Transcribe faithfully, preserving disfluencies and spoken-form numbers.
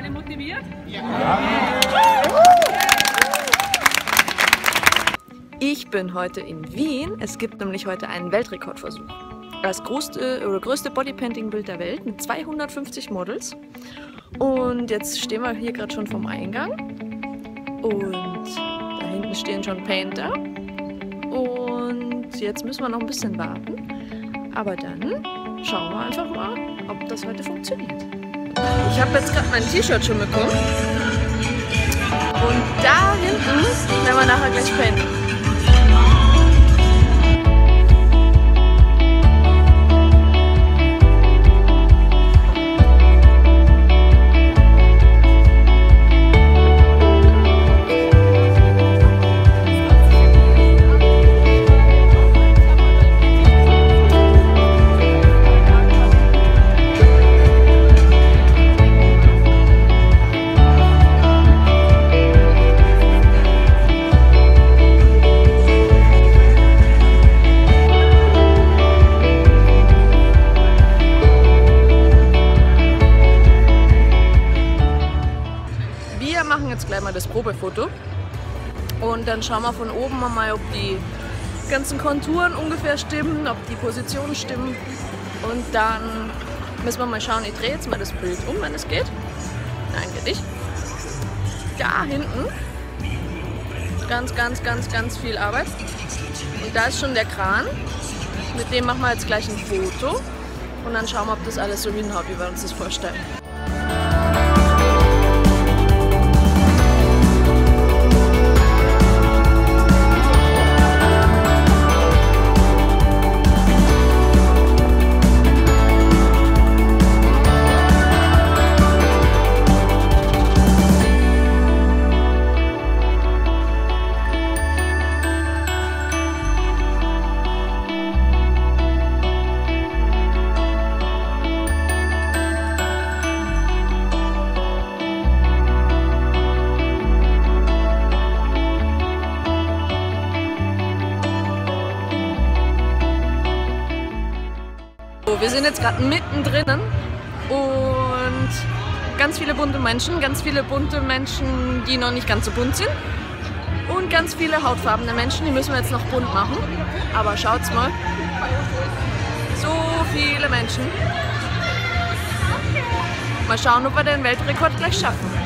alle motiviert? Ja. Ich bin heute in Wien. Es gibt nämlich heute einen Weltrekordversuch. Das größte, oder größte Bodypainting-Bild der Welt mit zweihundertfünfzig Models. Und jetzt stehen wir hier gerade schon vorm Eingang. Und da hinten stehen schon Painter. Und jetzt müssen wir noch ein bisschen warten. Aber dann schauen wir einfach mal, ob das heute funktioniert. Ich habe jetzt gerade mein T-Shirt schon bekommen. Und da hinten werden wir nachher gleich painten. Wir machen jetzt gleich mal das Probefoto und dann schauen wir von oben mal, ob die ganzen Konturen ungefähr stimmen, ob die Positionen stimmen und dann müssen wir mal schauen, ich drehe jetzt mal das Bild um, wenn es geht. Nein, geht nicht. Da hinten ganz, ganz, ganz, ganz viel Arbeit und da ist schon der Kran, mit dem machen wir jetzt gleich ein Foto und dann schauen wir, ob das alles so hinhaut, wie wir uns das vorstellen. Wir sind jetzt gerade mittendrin und ganz viele bunte Menschen, ganz viele bunte Menschen, die noch nicht ganz so bunt sind und ganz viele hautfarbene Menschen, die müssen wir jetzt noch bunt machen. Aber schaut's mal, so viele Menschen. Mal schauen, ob wir den Weltrekord gleich schaffen.